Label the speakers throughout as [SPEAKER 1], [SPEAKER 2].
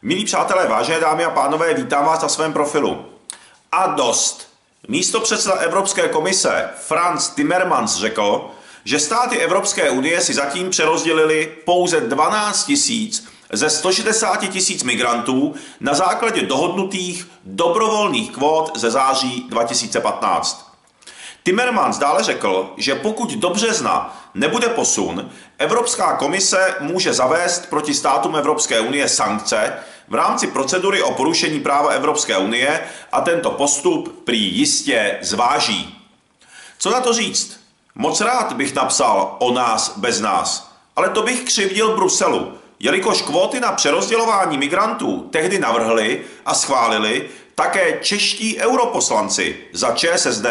[SPEAKER 1] Milí přátelé, vážené dámy a pánové, vítám vás na svém profilu. A dost. Místopředseda Evropské komise Frans Timmermans řekl, že státy Evropské unie si zatím přerozdělili pouze 12 000 ze 160 000 migrantů na základě dohodnutých dobrovolných kvót ze září 2015. Timmermans dále řekl, že pokud do března nebude posun, Evropská komise může zavést proti státům Evropské unie sankce v rámci procedury o porušení práva Evropské unie a tento postup prý jistě zváží. Co na to říct? Moc rád bych napsal o nás bez nás, ale to bych křivdil Bruselu, jelikož kvóty na přerozdělování migrantů tehdy navrhli a schválili také čeští europoslanci za ČSSD,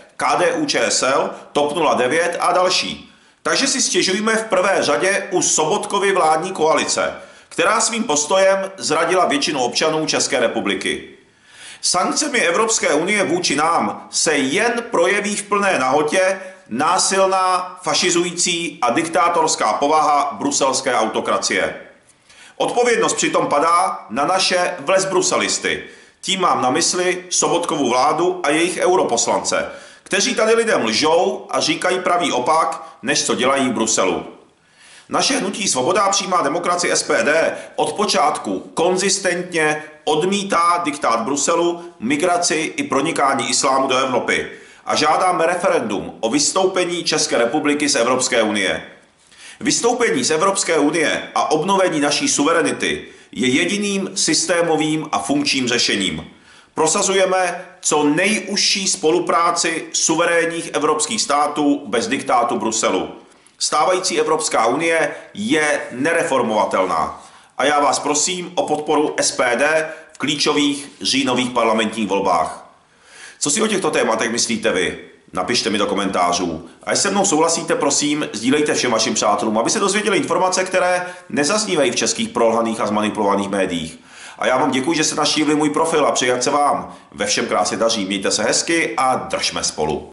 [SPEAKER 1] KDU-ČSL, TOP 09 a další. Takže si stěžujme v prvé řadě u Sobotkovy vládní koalice, která svým postojem zradila většinu občanů České republiky. Sankcemi Evropské unie vůči nám se jen projeví v plné nahotě násilná, fašizující a diktátorská povaha bruselské autokracie. Odpovědnost přitom padá na naše vlezbruselisty. Tím mám na mysli Sobotkovu vládu a jejich europoslance, kteří tady lidem lžou a říkají pravý opak, než co dělají v Bruselu. Naše hnutí Svoboda a přímá demokracie SPD od počátku konzistentně odmítá diktát Bruselu, migraci i pronikání islámu do Evropy a žádáme referendum o vystoupení České republiky z Evropské unie. Vystoupení z Evropské unie a obnovení naší suverenity je jediným systémovým a funkčním řešením. Prosazujeme co nejužší spolupráci suverénních evropských států bez diktátu Bruselu. Stávající Evropská unie je nereformovatelná a já vás prosím o podporu SPD v klíčových říjnových parlamentních volbách. Co si o těchto tématech myslíte vy? Napište mi do komentářů. A jestli se mnou souhlasíte, prosím, sdílejte všem vašim přátelům, aby se dozvěděli informace, které nezaznívají v českých prolhaných a zmanipulovaných médiích. A já vám děkuji, že jste navštívili můj profil a přeji, ať se vám ve všem krásně daří. Mějte se hezky a držme spolu.